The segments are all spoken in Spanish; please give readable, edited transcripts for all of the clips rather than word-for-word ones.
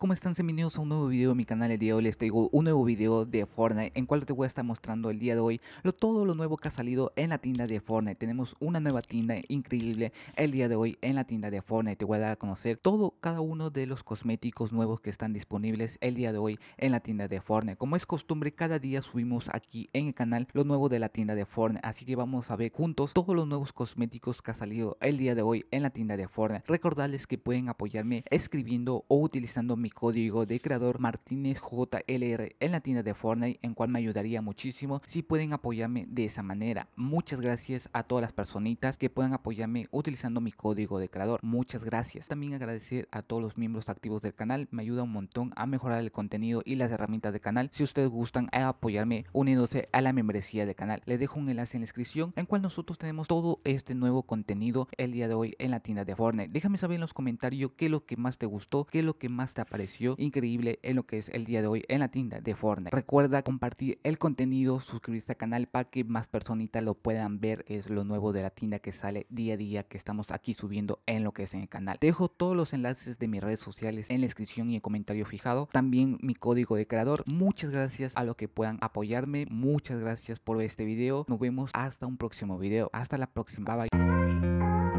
¿cómo están? Bienvenidos a un nuevo video de mi canal. El día de hoy les traigo un nuevo video de Fortnite, en cual te voy a estar mostrando el día de hoy todo lo nuevo que ha salido en la tienda de Fortnite. Tenemos una nueva tienda increíble el día de hoy en la tienda de Fortnite. Te voy a dar a conocer cada uno de los cosméticos nuevos que están disponibles el día de hoy en la tienda de Fortnite. Como es costumbre, cada día subimos aquí en el canal lo nuevo de la tienda de Fortnite, así que vamos a ver juntos todos los nuevos cosméticos que ha salido el día de hoy en la tienda de Fortnite. Recordarles que pueden apoyarme escribiendo o utilizando mi código de creador Martínez JLR en la tienda de Fortnite, en cual me ayudaría muchísimo si pueden apoyarme de esa manera. Muchas gracias a todas las personitas que puedan apoyarme utilizando mi código de creador. Muchas gracias. También agradecer a todos los miembros activos del canal, me ayuda un montón a mejorar el contenido y las herramientas del canal. Si ustedes gustan apoyarme uniéndose a la membresía del canal, les dejo un enlace en la descripción, en cual nosotros tenemos todo este nuevo contenido el día de hoy en la tienda de Fortnite. Déjame saber en los comentarios qué es lo que más te gustó, qué es lo que más te pareció increíble en lo que es el día de hoy en la tienda de Fortnite. Recuerda compartir el contenido, suscribirse al canal para que más personitas lo puedan ver. Es lo nuevo de la tienda que sale día a día, que estamos aquí subiendo en lo que es en el canal. Te dejo todos los enlaces de mis redes sociales en la descripción y en comentario fijado, también mi código de creador. Muchas gracias a los que puedan apoyarme, muchas gracias por ver este video. Nos vemos hasta un próximo video. Hasta la próxima, bye bye.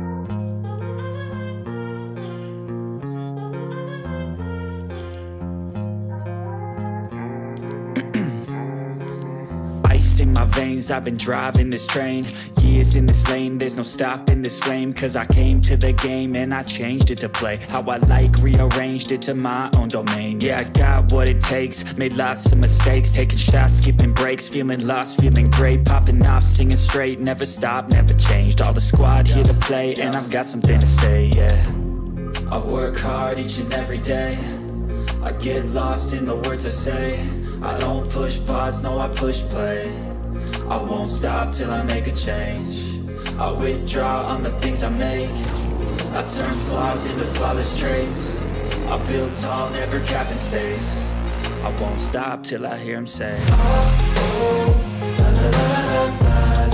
In my veins, I've been driving this train. Years in this lane, there's no stopping this flame. Cause I came to the game and I changed it to play how I like, rearranged it to my own domain. Yeah, I got what it takes, made lots of mistakes, taking shots, skipping breaks, feeling lost, feeling great, popping off, singing straight, never stopped, never changed. All the squad here to play and I've got something to say, yeah. I work hard each and every day, I get lost in the words I say. I don't push pause, no I push play. I won't stop till I make a change. I withdraw on the things I make. I turn flaws into flawless traits. I build tall, never capped in space. I won't stop till I hear him say, oh, oh, la, la, la, la, la.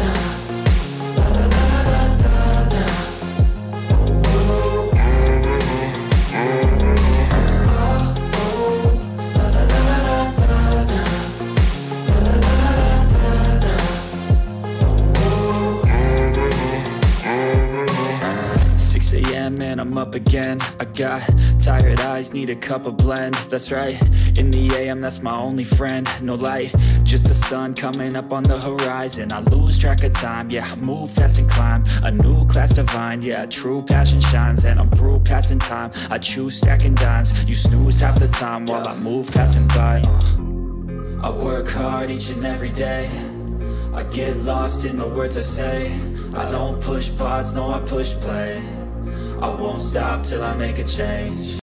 And I'm up again. I got tired eyes, need a cup of blend. That's right, in the AM, that's my only friend. No light, just the sun coming up on the horizon. I lose track of time, yeah, I move fast and climb a new class divine, yeah, true passion shines. And I'm through passing time, I choose stacking dimes. You snooze half the time while I move passing by. I work hard each and every day, I get lost in the words I say. I don't push pause, no I push play. I won't stop till I make a change.